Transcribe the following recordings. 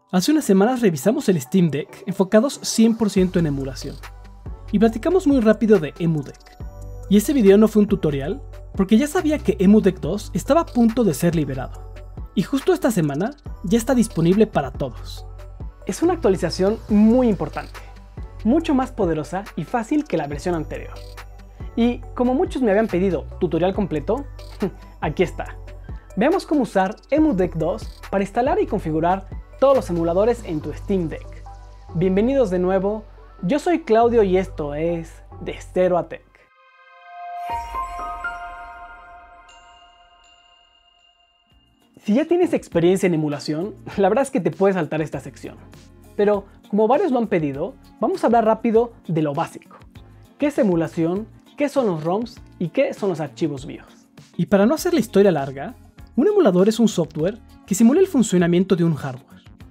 Hace unas semanas revisamos el Steam Deck enfocados 100% en emulación y platicamos muy rápido de EmuDeck. Y ese video no fue un tutorial porque ya sabía que EmuDeck 2 estaba a punto de ser liberado y justo esta semana ya está disponible para todos. Es una actualización muy importante, mucho más poderosa y fácil que la versión anterior. Y como muchos me habían pedido tutorial completo, aquí está. Veamos cómo usar EmuDeck 2 para instalar y configurar todos los emuladores en tu Steam Deck. Bienvenidos de nuevo, yo soy Claudio y esto es De Cero a Tech. Si ya tienes experiencia en emulación, la verdad es que te puedes saltar esta sección. Pero como varios lo han pedido, vamos a hablar rápido de lo básico. ¿Qué es emulación? ¿Qué son los ROMs? ¿Y qué son los archivos BIOS? Y para no hacer la historia larga, un emulador es un software que simula el funcionamiento de un hardware.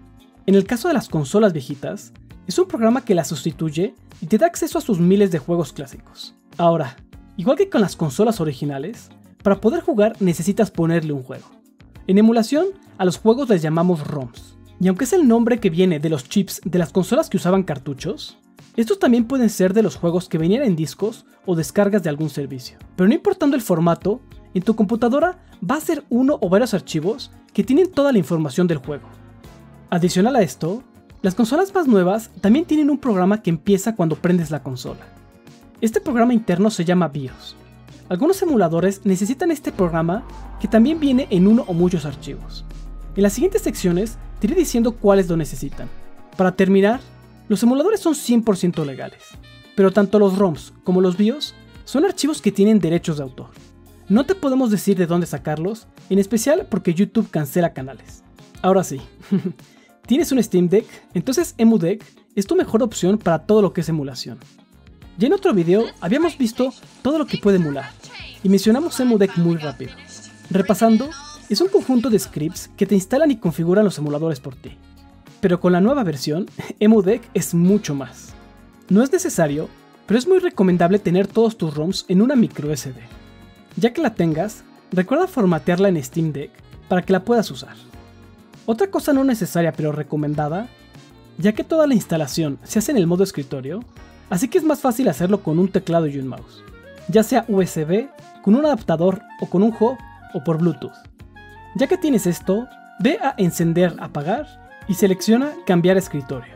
En el caso de las consolas viejitas, es un programa que las sustituye y te da acceso a sus miles de juegos clásicos. Ahora, igual que con las consolas originales, para poder jugar necesitas ponerle un juego. En emulación, a los juegos les llamamos ROMs. Y aunque es el nombre que viene de los chips de las consolas que usaban cartuchos, estos también pueden ser de los juegos que venían en discos o descargas de algún servicio. Pero no importando el formato, en tu computadora va a ser uno o varios archivos que tienen toda la información del juego. Adicional a esto, las consolas más nuevas también tienen un programa que empieza cuando prendes la consola. Este programa interno se llama BIOS. Algunos emuladores necesitan este programa que también viene en uno o muchos archivos. En las siguientes secciones te iré diciendo cuáles lo necesitan. Para terminar, los emuladores son 100% legales, pero tanto los ROMs como los BIOS son archivos que tienen derechos de autor. No te podemos decir de dónde sacarlos, en especial porque YouTube cancela canales. Ahora sí, ¿tienes un Steam Deck? Entonces EmuDeck es tu mejor opción para todo lo que es emulación. Ya en otro video habíamos visto todo lo que puede emular y mencionamos EmuDeck muy rápido. Repasando, es un conjunto de scripts que te instalan y configuran los emuladores por ti. Pero con la nueva versión, EmuDeck es mucho más. No es necesario, pero es muy recomendable tener todos tus ROMs en una micro SD. Ya que la tengas, recuerda formatearla en Steam Deck para que la puedas usar. Otra cosa no necesaria pero recomendada, ya que toda la instalación se hace en el modo escritorio, así que es más fácil hacerlo con un teclado y un mouse, ya sea USB, con un adaptador o con un hub o por Bluetooth. Ya que tienes esto, ve a encender, apagar y selecciona cambiar a escritorio.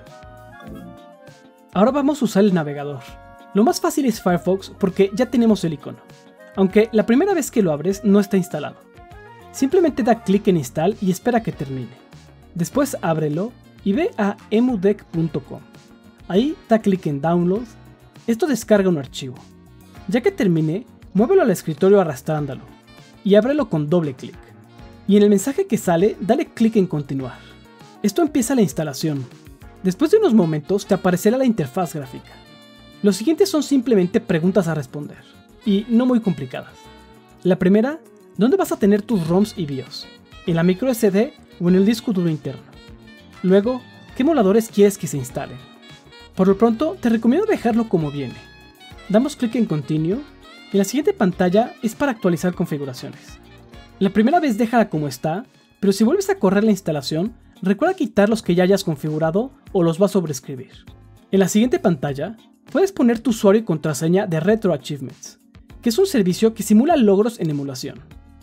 Ahora vamos a usar el navegador. Lo más fácil es Firefox porque ya tenemos el icono, aunque la primera vez que lo abres no está instalado. Simplemente da clic en Install y espera que termine. Después ábrelo y ve a emudeck.com. Ahí da clic en Download. Esto descarga un archivo. Ya que termine, muévelo al escritorio arrastrándolo y ábrelo con doble clic. Y en el mensaje que sale, dale clic en Continuar. Esto empieza la instalación. Después de unos momentos te aparecerá la interfaz gráfica. Los siguientes son simplemente preguntas a responder, y no muy complicadas. La primera, ¿dónde vas a tener tus ROMs y BIOS? ¿En la micro SD o en el disco duro interno? Luego, ¿qué emuladores quieres que se instalen? Por lo pronto, te recomiendo dejarlo como viene. Damos clic en Continue, y la siguiente pantalla es para actualizar configuraciones. La primera vez déjala como está, pero si vuelves a correr la instalación, recuerda quitar los que ya hayas configurado o los vas a sobreescribir. En la siguiente pantalla, puedes poner tu usuario y contraseña de Retro Achievements, que es un servicio que simula logros en emulación.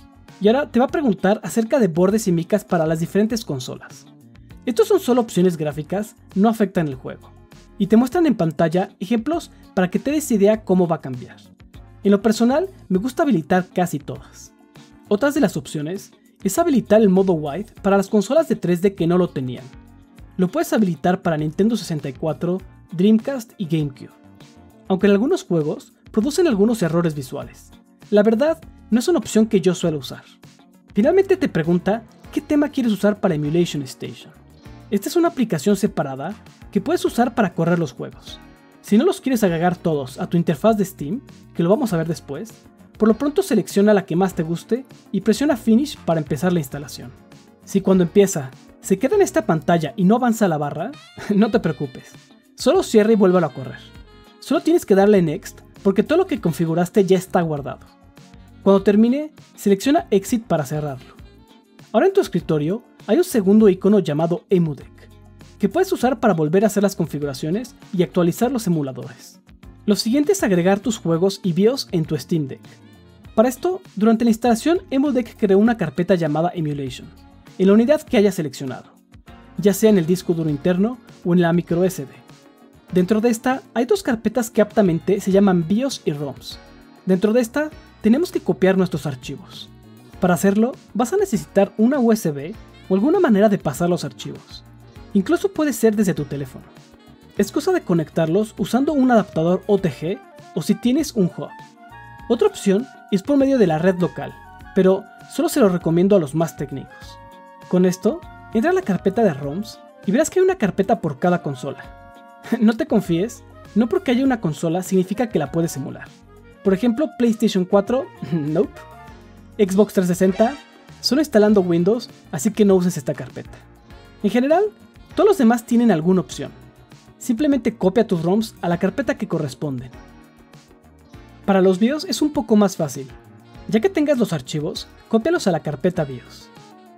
Y ahora te va a preguntar acerca de bordes y micas para las diferentes consolas. Estos son solo opciones gráficas, no afectan el juego. Y te muestran en pantalla ejemplos para que te des idea cómo va a cambiar. En lo personal, me gusta habilitar casi todas. Otras de las opciones es habilitar el modo Wide para las consolas de 3D que no lo tenían. Lo puedes habilitar para Nintendo 64, Dreamcast y GameCube. Aunque en algunos juegos producen algunos errores visuales. La verdad, no es una opción que yo suelo usar. Finalmente te pregunta qué tema quieres usar para Emulation Station. Esta es una aplicación separada que puedes usar para correr los juegos. Si no los quieres agregar todos a tu interfaz de Steam, que lo vamos a ver después, por lo pronto selecciona la que más te guste y presiona Finish para empezar la instalación. Si cuando empieza se queda en esta pantalla y no avanza la barra, no te preocupes, solo cierra y vuélvelo a correr. Solo tienes que darle Next porque todo lo que configuraste ya está guardado. Cuando termine, selecciona Exit para cerrarlo. Ahora en tu escritorio hay un segundo icono llamado EmuDeck. que puedes usar para volver a hacer las configuraciones y actualizar los emuladores. Lo siguiente es agregar tus juegos y BIOS en tu Steam Deck. Para esto, durante la instalación, EmuDeck creó una carpeta llamada Emulation, en la unidad que hayas seleccionado, ya sea en el disco duro interno o en la micro SD. Dentro de esta hay dos carpetas que aptamente se llaman BIOS y ROMs. Dentro de esta tenemos que copiar nuestros archivos. Para hacerlo, vas a necesitar una USB o alguna manera de pasar los archivos. Incluso puede ser desde tu teléfono. Es cosa de conectarlos usando un adaptador OTG o si tienes un hub. Otra opción es por medio de la red local, pero solo se lo recomiendo a los más técnicos. Con esto, entra a la carpeta de ROMs y verás que hay una carpeta por cada consola. No te confíes, no porque haya una consola significa que la puedes emular. Por ejemplo, PlayStation 4, nope. Xbox 360, solo instalando Windows, así que no uses esta carpeta. En general, todos los demás tienen alguna opción. Simplemente copia tus ROMs a la carpeta que corresponden. Para los BIOS es un poco más fácil. Ya que tengas los archivos, cópialos a la carpeta BIOS.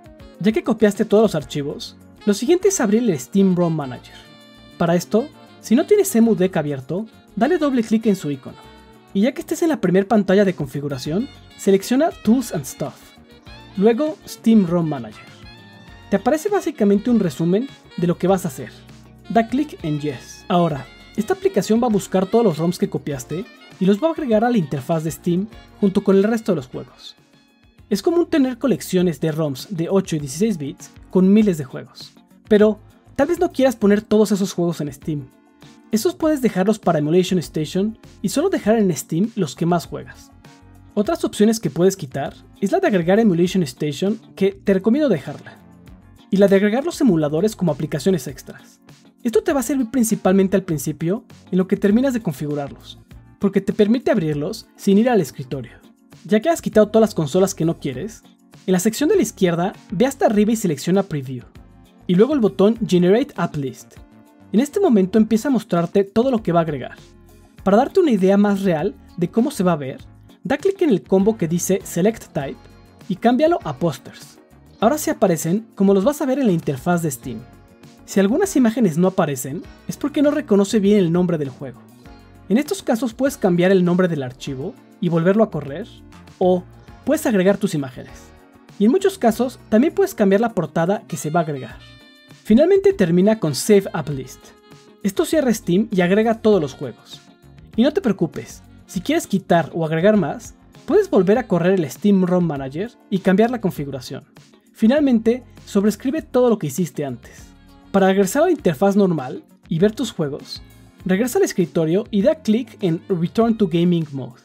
Ya que copiaste todos los archivos, lo siguiente es abrir el Steam ROM Manager. Para esto, si no tienes EmuDeck abierto, dale doble clic en su icono. Y ya que estés en la primera pantalla de configuración, selecciona Tools and Stuff. Luego Steam ROM Manager. Te aparece básicamente un resumen de lo que vas a hacer. Da clic en Yes. Ahora, esta aplicación va a buscar todos los ROMs que copiaste y los va a agregar a la interfaz de Steam junto con el resto de los juegos. Es común tener colecciones de ROMs de 8 y 16 bits con miles de juegos, pero tal vez no quieras poner todos esos juegos en Steam. Esos puedes dejarlos para Emulation Station y solo dejar en Steam los que más juegas. Otras opciones que puedes quitar es la de agregar Emulation Station, que te recomiendo dejarla, y la de agregar los emuladores como aplicaciones extras. Esto te va a servir principalmente al principio en lo que terminas de configurarlos, porque te permite abrirlos sin ir al escritorio. Ya que has quitado todas las consolas que no quieres, en la sección de la izquierda ve hasta arriba y selecciona Preview, y luego el botón Generate App List. En este momento empieza a mostrarte todo lo que va a agregar. Para darte una idea más real de cómo se va a ver, da clic en el combo que dice Select Type y cámbialo a Posters. Ahora sí aparecen como los vas a ver en la interfaz de Steam. Si algunas imágenes no aparecen, es porque no reconoce bien el nombre del juego. En estos casos puedes cambiar el nombre del archivo y volverlo a correr, o puedes agregar tus imágenes. Y en muchos casos también puedes cambiar la portada que se va a agregar. Finalmente termina con Save App List. Esto cierra Steam y agrega todos los juegos. Y no te preocupes, si quieres quitar o agregar más, puedes volver a correr el Steam ROM Manager y cambiar la configuración. Finalmente, sobrescribe todo lo que hiciste antes. Para regresar a la interfaz normal y ver tus juegos, regresa al escritorio y da clic en Return to Gaming Mode.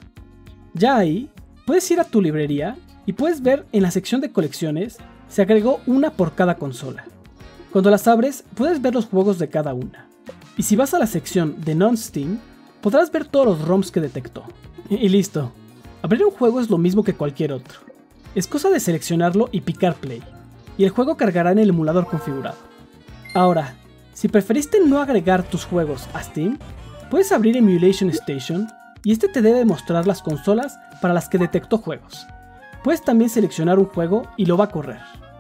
Ya ahí, puedes ir a tu librería y puedes ver en la sección de colecciones, se agregó una por cada consola. Cuando las abres, puedes ver los juegos de cada una. Y si vas a la sección de Non-Steam, podrás ver todos los ROMs que detectó. Y listo. Abrir un juego es lo mismo que cualquier otro. Es cosa de seleccionarlo y picar play, y el juego cargará en el emulador configurado. Ahora, si preferiste no agregar tus juegos a Steam, puedes abrir Emulation Station y este te debe mostrar las consolas para las que detectó juegos. Puedes también seleccionar un juego y lo va a correr.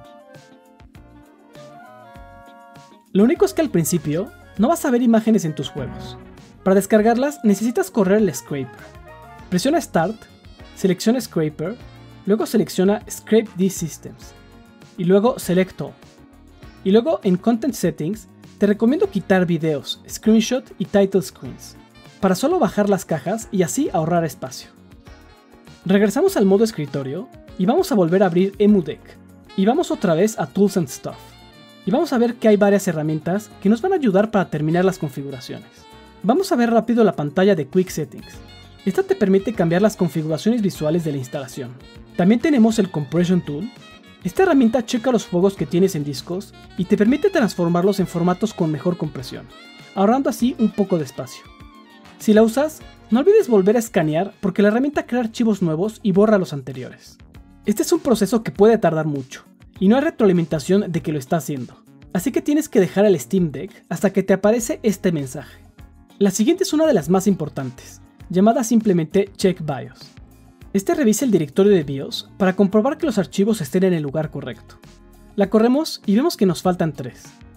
Lo único es que al principio no vas a ver imágenes en tus juegos. Para descargarlas necesitas correr el Scraper. Presiona Start, selecciona Scraper, luego selecciona Scrape These Systems y luego Select All. Y luego en Content Settings te recomiendo quitar videos, screenshot y title screens, para solo bajar las cajas y así ahorrar espacio. Regresamos al modo escritorio y vamos a volver a abrir EmuDeck y vamos otra vez a Tools and Stuff. Y vamos a ver que hay varias herramientas que nos van a ayudar para terminar las configuraciones. Vamos a ver rápido la pantalla de Quick Settings. Esta te permite cambiar las configuraciones visuales de la instalación. También tenemos el Compression Tool. Esta herramienta checa los juegos que tienes en discos y te permite transformarlos en formatos con mejor compresión, ahorrando así un poco de espacio. Si la usas, no olvides volver a escanear porque la herramienta crea archivos nuevos y borra los anteriores. Este es un proceso que puede tardar mucho, y no hay retroalimentación de que lo está haciendo, así que tienes que dejar el Steam Deck hasta que te aparece este mensaje. La siguiente es una de las más importantes, llamada simplemente Check BIOS. Este revisa el directorio de BIOS para comprobar que los archivos estén en el lugar correcto. La corremos y vemos que nos faltan 3.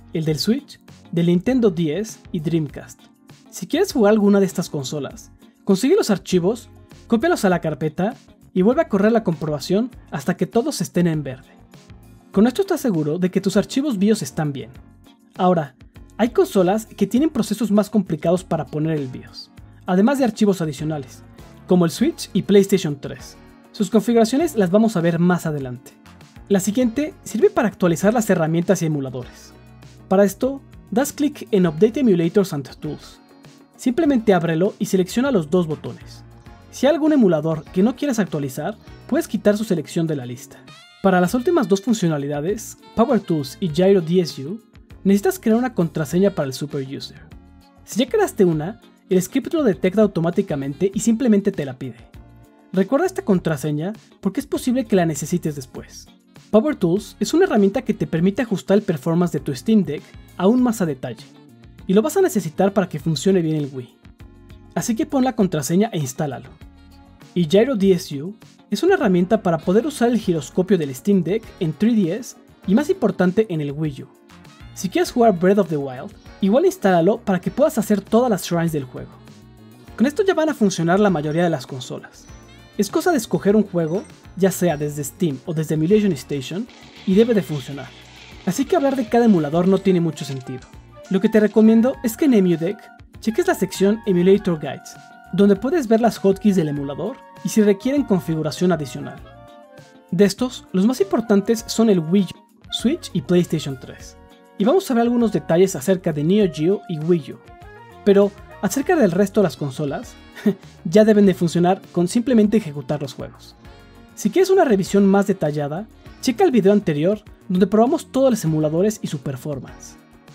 el del Switch, del Nintendo DS y Dreamcast. Si quieres jugar alguna de estas consolas, consigue los archivos, cópialos a la carpeta y vuelve a correr la comprobación hasta que todos estén en verde. Con esto estás seguro de que tus archivos BIOS están bien. Ahora, hay consolas que tienen procesos más complicados para poner el BIOS, además de archivos adicionales, como el Switch y PlayStation 3. Sus configuraciones las vamos a ver más adelante. La siguiente sirve para actualizar las herramientas y emuladores. Para esto, das clic en Update Emulators and Tools. Simplemente ábrelo y selecciona los dos botones. Si hay algún emulador que no quieras actualizar, puedes quitar su selección de la lista. Para las últimas dos funcionalidades, Power Tools y Gyro DSU, necesitas crear una contraseña para el Super User. Si ya creaste una, el script lo detecta automáticamente y simplemente te la pide. Recuerda esta contraseña porque es posible que la necesites después. Power Tools es una herramienta que te permite ajustar el performance de tu Steam Deck aún más a detalle, y lo vas a necesitar para que funcione bien el Wii. Así que pon la contraseña e instálalo. Y Gyro DSU es una herramienta para poder usar el giroscopio del Steam Deck en 3DS y más importante en el Wii U. Si quieres jugar Breath of the Wild, igual instálalo para que puedas hacer todas las shrines del juego. Con esto ya van a funcionar la mayoría de las consolas. Es cosa de escoger un juego, ya sea desde Steam o desde Emulation Station, y debe de funcionar. Así que hablar de cada emulador no tiene mucho sentido. Lo que te recomiendo es que en EmuDeck cheques la sección Emulator Guides, donde puedes ver las hotkeys del emulador y si requieren configuración adicional. De estos, los más importantes son el Wii U, Switch y PlayStation 3. Y vamos a ver algunos detalles acerca de Neo Geo y Wii U. Pero acerca del resto de las consolas, ya deben de funcionar con simplemente ejecutar los juegos. Si quieres una revisión más detallada, checa el video anterior donde probamos todos los emuladores y su performance.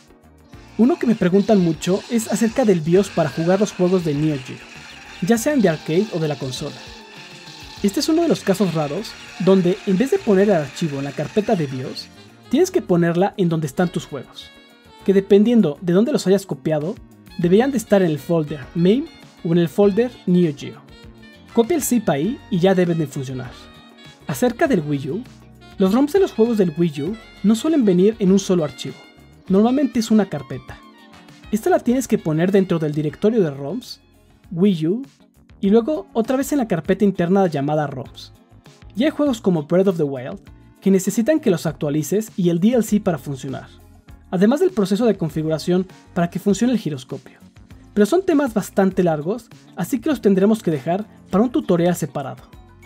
Uno que me preguntan mucho es acerca del BIOS para jugar los juegos de Neo Geo, ya sean de arcade o de la consola. Este es uno de los casos raros donde en vez de poner el archivo en la carpeta de BIOS, tienes que ponerla en donde están tus juegos, que dependiendo de dónde los hayas copiado, deberían de estar en el folder MAME o en el folder Neo Geo. Copia el zip ahí y ya deben de funcionar. Acerca del Wii U, los ROMs de los juegos del Wii U no suelen venir en un solo archivo, normalmente es una carpeta. Esta la tienes que poner dentro del directorio de ROMs, Wii U, y luego otra vez en la carpeta interna llamada ROMs. Y hay juegos como Breath of the Wild que necesitan que los actualices y el DLC para funcionar, además del proceso de configuración para que funcione el giroscopio. Pero son temas bastante largos, así que los tendremos que dejar para un tutorial separado.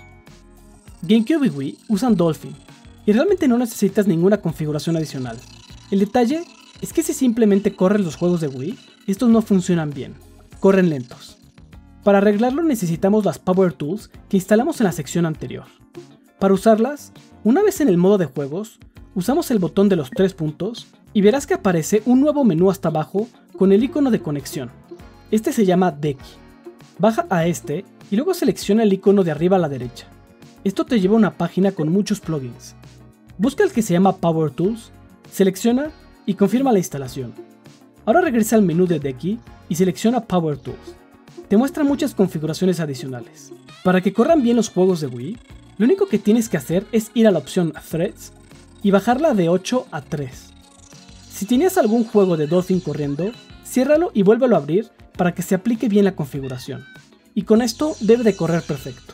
GameCube y Wii usan Dolphin, y realmente no necesitas ninguna configuración adicional. El detalle es que si simplemente corres los juegos de Wii, estos no funcionan bien, corren lentos. Para arreglarlo necesitamos las Power Tools que instalamos en la sección anterior. Para usarlas, una vez en el modo de juegos, usamos el botón de los 3 puntos y verás que aparece un nuevo menú hasta abajo con el icono de conexión. Este se llama Decky. Baja a este y luego selecciona el icono de arriba a la derecha. Esto te lleva a una página con muchos plugins. Busca el que se llama Power Tools, selecciona y confirma la instalación. Ahora regresa al menú de Decky y selecciona Power Tools. Te muestra muchas configuraciones adicionales. Para que corran bien los juegos de Wii, lo único que tienes que hacer es ir a la opción Threads y bajarla de 8 a 3. Si tenías algún juego de Dolphin corriendo, ciérralo y vuélvelo a abrir para que se aplique bien la configuración. Y con esto debe de correr perfecto.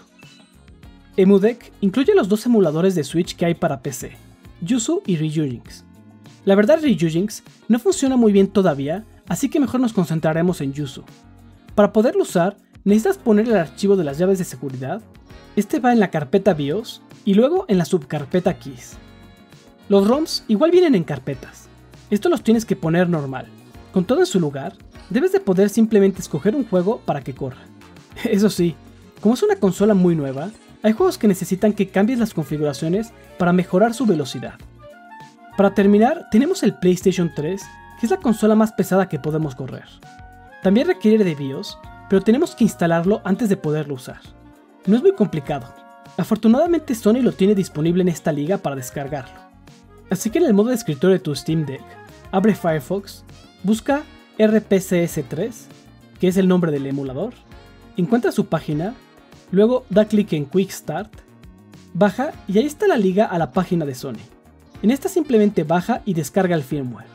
EmuDeck incluye los dos emuladores de Switch que hay para PC, Yuzu y Ryujinx. La verdad Ryujinx no funciona muy bien todavía, así que mejor nos concentraremos en Yuzu. Para poderlo usar, necesitas poner el archivo de las llaves de seguridad. Este va en la carpeta BIOS y luego en la subcarpeta Keys. Los ROMs igual vienen en carpetas. Estos los tienes que poner normal. Con todo en su lugar, debes de poder simplemente escoger un juego para que corra. Eso sí, como es una consola muy nueva, hay juegos que necesitan que cambies las configuraciones para mejorar su velocidad. Para terminar, tenemos el PlayStation 3, que es la consola más pesada que podemos correr. También requiere de BIOS, pero tenemos que instalarlo antes de poderlo usar. No es muy complicado. Afortunadamente Sony lo tiene disponible en esta liga para descargarlo. Así que en el modo de escritorio de tu Steam Deck, abre Firefox, busca RPCS3, que es el nombre del emulador, encuentra su página, luego da clic en Quick Start, baja y ahí está la liga a la página de Sony. En esta simplemente baja y descarga el firmware.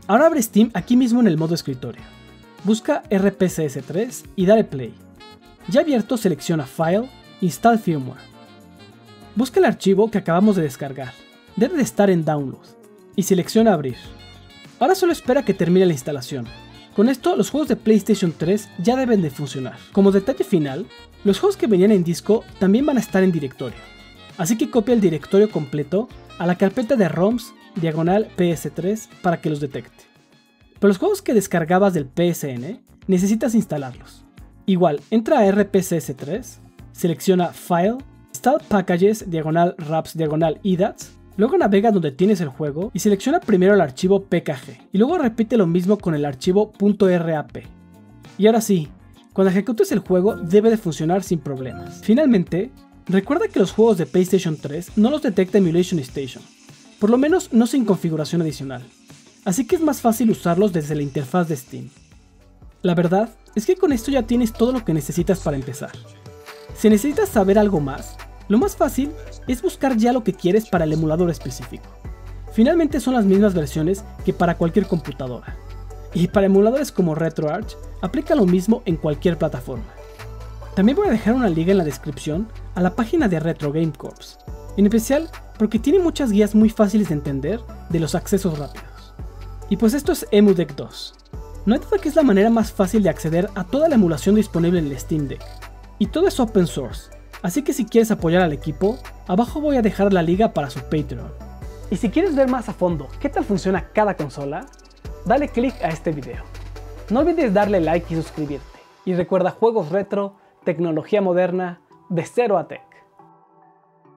Ahora abre Steam aquí mismo en el modo escritorio. Busca RPCS3 y dale play. Ya abierto, selecciona File, Install Firmware. Busca el archivo que acabamos de descargar. Debe de estar en Download. Y selecciona Abrir. Ahora solo espera que termine la instalación. Con esto, los juegos de PlayStation 3 ya deben de funcionar. Como detalle final, los juegos que venían en disco también van a estar en directorio. Así que copia el directorio completo a la carpeta de ROMs /PS3 para que los detecte. Pero los juegos que descargabas del PSN, necesitas instalarlos. Igual, entra a RPCS3, selecciona File, Install Packages /RAPS /IDATS, luego navega donde tienes el juego y selecciona primero el archivo PKG, y luego repite lo mismo con el archivo .rap. Y ahora sí, cuando ejecutes el juego debe de funcionar sin problemas. Finalmente, recuerda que los juegos de PlayStation 3 no los detecta Emulation Station, por lo menos no sin configuración adicional, así que es más fácil usarlos desde la interfaz de Steam. La verdad es que con esto ya tienes todo lo que necesitas para empezar. Si necesitas saber algo más, lo más fácil es buscar ya lo que quieres para el emulador específico. Finalmente son las mismas versiones que para cualquier computadora. Y para emuladores como RetroArch, aplica lo mismo en cualquier plataforma. También voy a dejar una liga en la descripción a la página de Retro Game Corps, en especial porque tiene muchas guías muy fáciles de entender de los accesos rápidos. Y pues esto es EmuDeck 2. No hay duda que es la manera más fácil de acceder a toda la emulación disponible en el Steam Deck. Y todo es open source, así que si quieres apoyar al equipo, abajo voy a dejar la liga para su Patreon. Y si quieres ver más a fondo qué tal funciona cada consola, dale click a este video. No olvides darle like y suscribirte. Y recuerda, juegos retro, tecnología moderna, de cero a tech.